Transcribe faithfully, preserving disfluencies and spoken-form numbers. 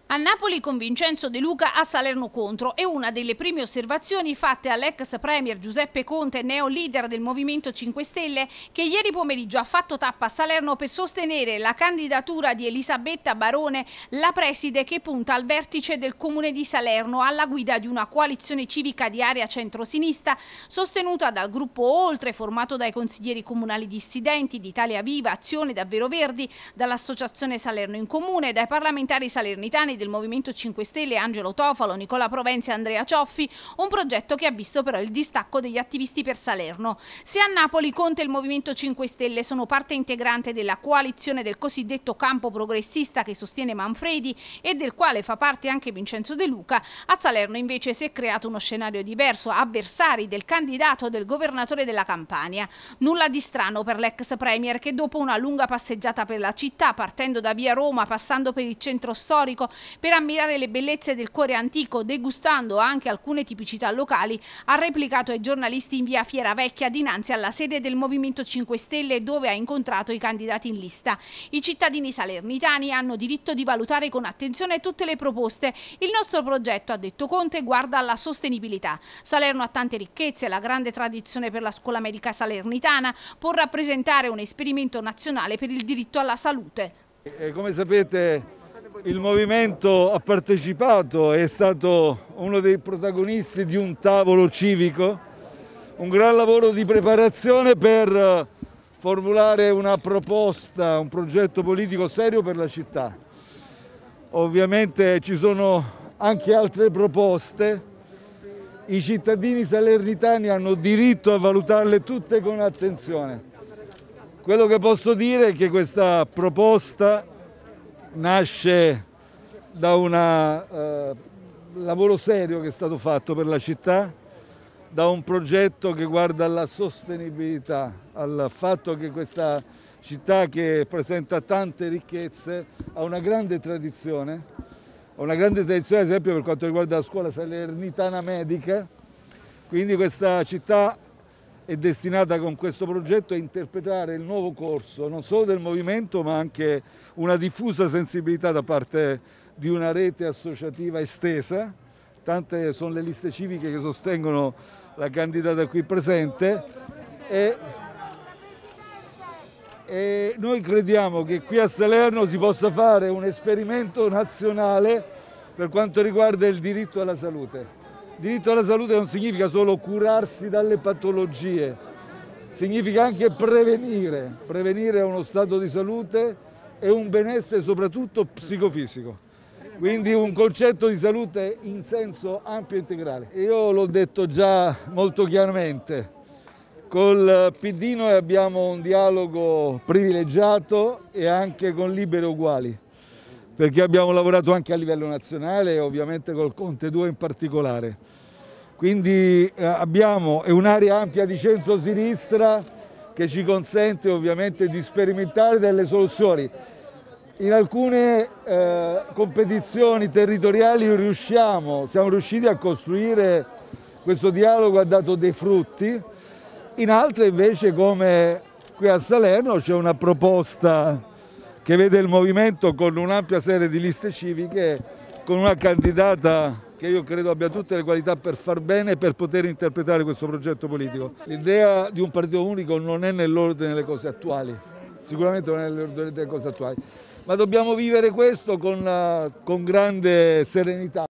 A Napoli con Vincenzo De Luca, a Salerno contro, è una delle prime osservazioni fatte all'ex premier Giuseppe Conte, neo leader del Movimento cinque Stelle, che ieri pomeriggio ha fatto tappa a Salerno per sostenere la candidatura di Elisabetta Barone, la preside che punta al vertice del comune di Salerno alla guida di una coalizione civica di area centrosinistra sostenuta dal gruppo Oltre, formato dai consiglieri comunali dissidenti di Italia Viva, Azione, Davvero Verdi, dall'associazione Salerno in Comune, dai parlamentari salernitani del Movimento cinque Stelle Angelo Tofalo, Nicola Provenzi e Andrea Cioffi, un progetto che ha visto però il distacco degli attivisti per Salerno. Se a Napoli Conte e il Movimento cinque Stelle sono parte integrante della coalizione del cosiddetto campo progressista che sostiene Manfredi e del quale fa parte anche Vincenzo De Luca, a Salerno invece si è creato uno scenario diverso, avversari del candidato del governatore della Campania. Nulla di strano per l'ex premier che dopo una lunga passeggiata per la città, partendo da via Roma, passando per il centro storico, per ammirare le bellezze del cuore antico, degustando anche alcune tipicità locali, ha replicato ai giornalisti in via Fiera Vecchia dinanzi alla sede del Movimento cinque Stelle dove ha incontrato i candidati in lista. I cittadini salernitani hanno diritto di valutare con attenzione tutte le proposte. Il nostro progetto, ha detto Conte, guarda alla sostenibilità. Salerno ha tante ricchezze, la grande tradizione per la scuola medica salernitana può rappresentare un esperimento nazionale per il diritto alla salute. E come sapete, il movimento ha partecipato, è stato uno dei protagonisti di un tavolo civico, un gran lavoro di preparazione per formulare una proposta, un progetto politico serio per la città. Ovviamente ci sono anche altre proposte, i cittadini salernitani hanno diritto a valutarle tutte con attenzione. Quello che posso dire è che questa proposta nasce da un uh, lavoro serio che è stato fatto per la città, da un progetto che guarda alla sostenibilità, al fatto che questa città, che presenta tante ricchezze, ha una grande tradizione, ha una grande tradizione ad esempio per quanto riguarda la scuola salernitana medica, quindi questa città è destinata con questo progetto a interpretare il nuovo corso non solo del movimento ma anche una diffusa sensibilità da parte di una rete associativa estesa. Tante sono le liste civiche che sostengono la candidata qui presente e, e noi crediamo che qui a Salerno si possa fare un esperimento nazionale per quanto riguarda il diritto alla salute. Il diritto alla salute non significa solo curarsi dalle patologie, significa anche prevenire. Prevenire uno stato di salute e un benessere soprattutto psicofisico. Quindi un concetto di salute in senso ampio e integrale. Io l'ho detto già molto chiaramente, col P D noi abbiamo un dialogo privilegiato e anche con Liberi e Uguali, perché abbiamo lavorato anche a livello nazionale e ovviamente col Conte due in particolare. Quindi eh, abbiamo un'area ampia di centro-sinistra che ci consente ovviamente di sperimentare delle soluzioni. In alcune eh, competizioni territoriali riusciamo, siamo riusciti a costruire questo dialogo, ha dato dei frutti, in altre invece come qui a Salerno c'è una proposta che vede il movimento con un'ampia serie di liste civiche, con una candidata che io credo abbia tutte le qualità per far bene e per poter interpretare questo progetto politico. L'idea di un partito unico non è nell'ordine delle cose attuali, sicuramente non è nell'ordine delle cose attuali, ma dobbiamo vivere questo con, con grande serenità.